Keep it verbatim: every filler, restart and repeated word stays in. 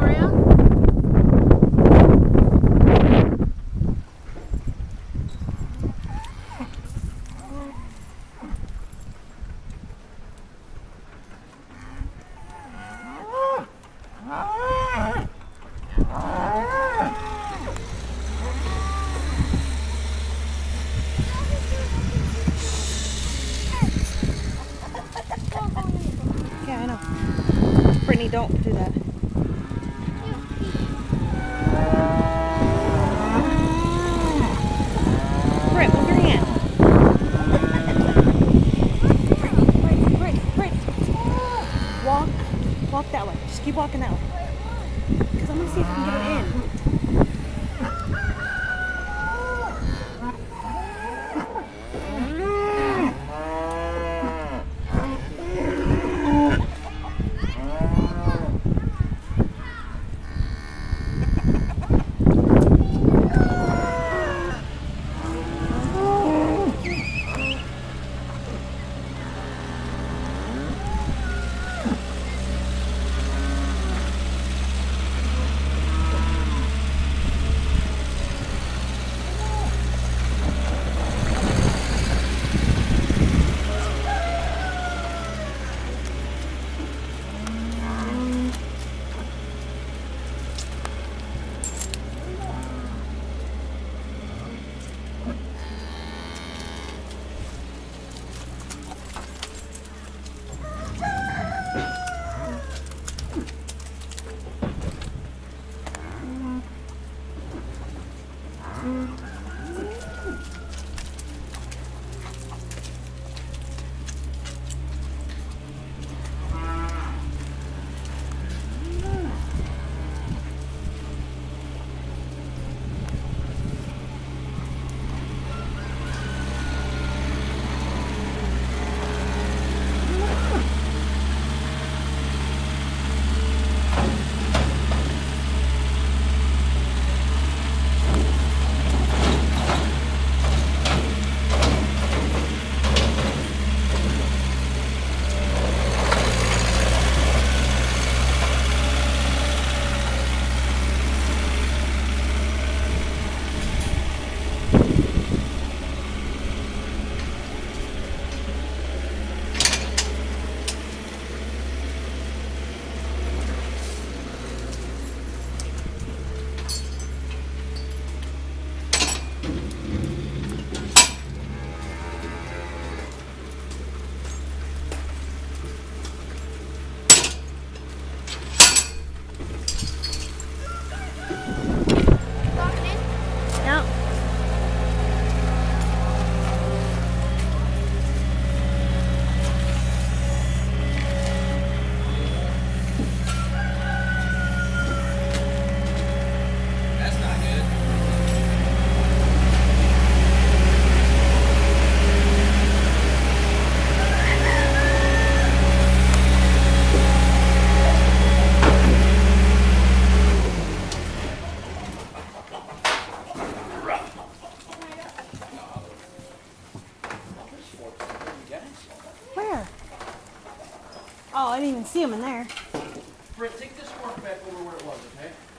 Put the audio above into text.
Yeah, I know. Brittany, don't do that. Britt, move your hand. Britt, Britt, Britt. Walk, walk that way. Just keep walking that way. Because I'm going to see if I can get her in. Where? Oh, I didn't even see him in there. Britt, take this fork back over where it was, okay?